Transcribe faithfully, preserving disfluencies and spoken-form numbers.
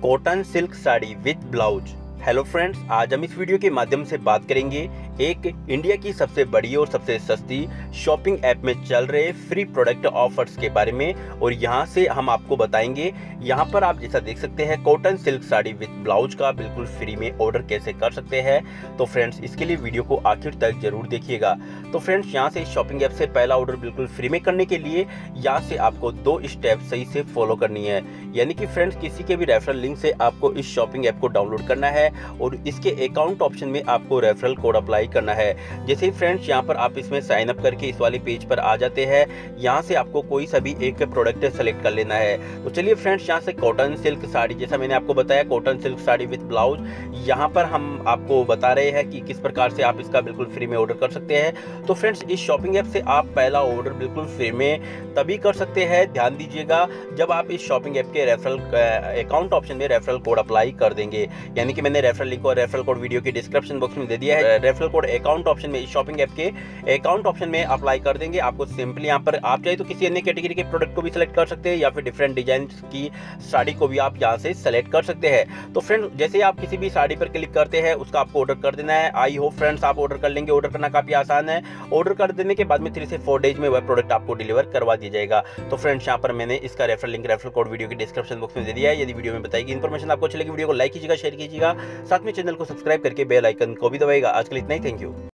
Cotton silk sari with blouse. Hello friends, आज हम इस वीडियो के माध्यम से बात करेंगे एक इंडिया की सबसे बड़ी और सबसे सस्ती शॉपिंग ऐप में चल रहे फ्री प्रोडक्ट ऑफर्स के बारे में। और यहाँ से हम आपको बताएंगे, यहाँ पर आप जैसा देख सकते हैं cotton silk sari with blouse का बिल्कुल फ्री में ऑर्डर कैसे कर सकते हैं। तो फ्रेंड्स, इसके लिए वीडियो को आखिर तक जरूर देखिएगा। तो फ्रेंड्स, यहाँ से शॉपिंग ऐप से पहला ऑर्डर बिल्कुल फ्री में करने के लिए यहाँ से आपको दो स्टेप सही से फॉलो करनी है। यानी कि फ्रेंड्स, किसी के भी रेफरल लिंक से आपको इस शॉपिंग ऐप को डाउनलोड करना है और इसके अकाउंट ऑप्शन में आपको रेफरल कोड अप्लाई करना है। जैसे ही फ्रेंड्स यहाँ पर आप इसमें साइन अप करके इस वाले पेज पर आ जाते हैं, यहाँ से आपको कोई सा भी एक प्रोडक्ट सेलेक्ट कर लेना है। तो चलिए फ्रेंड्स, यहाँ से कॉटन सिल्क साड़ी, जैसा मैंने आपको बताया cotton silk sari with blouse, यहाँ पर हम आपको बता रहे हैं कि किस प्रकार से आप इसका बिल्कुल फ्री में ऑर्डर कर सकते हैं। तो फ्रेंड्स, इस शॉपिंग ऐप से आप पहला ऑर्डर बिल्कुल फ्री में तभी कर सकते हैं, ध्यान दीजिएगा, जब आप इस शॉपिंग ऐप के रेफरल अकाउंट ऑप्शन में रेफरल कोड अप्लाई कर देंगे। यानी कि मैंने रेफरल लिंक और रेफरल कोड वीडियो की डिस्क्रिप्शन बॉक्स में दे दिया है। रेफरल कोड अकाउंट ऑप्शन में, इस शॉपिंग ऐप के अकाउंट ऑप्शन में अप्लाई कर देंगे। आपको सिंपली यहाँ पर आप चाहे तो किसी अन्य कैटेगरी के प्रोडक्ट को भी सिलेक्ट कर सकते हैं या फिर डिफरेंट डिजाइन की साड़ी को भी आप यहाँ से सेलेक्ट कर सकते हैं। तो फ्रेंड, जैसे ही आप किसी भी साड़ी पर क्लिक करते हैं उसका आपको ऑर्डर कर देना है। आई होप फ्रेंड्स आप ऑर्डर कर लेंगे। ऑर्डर करना काफी आसान है। ऑर्डर कर देने के बाद में थ्री से फोर डेज में वह प्रोडक्ट आपको डिलीवर करवा दिया जाएगा। तो फ्रेंड्स, यहाँ पर मैंने इसका referral link referral code video की डिस्क्रिप्शन बॉक्स में दे दिया है। यदि वीडियो में बताई गई इन्फॉर्मेशन आपको अच्छी लगी, वीडियो को लाइक कीजिएगा, शेयर कीजिएगा, साथ में चैनल को सब्सक्राइब करके बेल आइकन को भी दबाएगा। आज के लिए इतना ही, थैंक यू।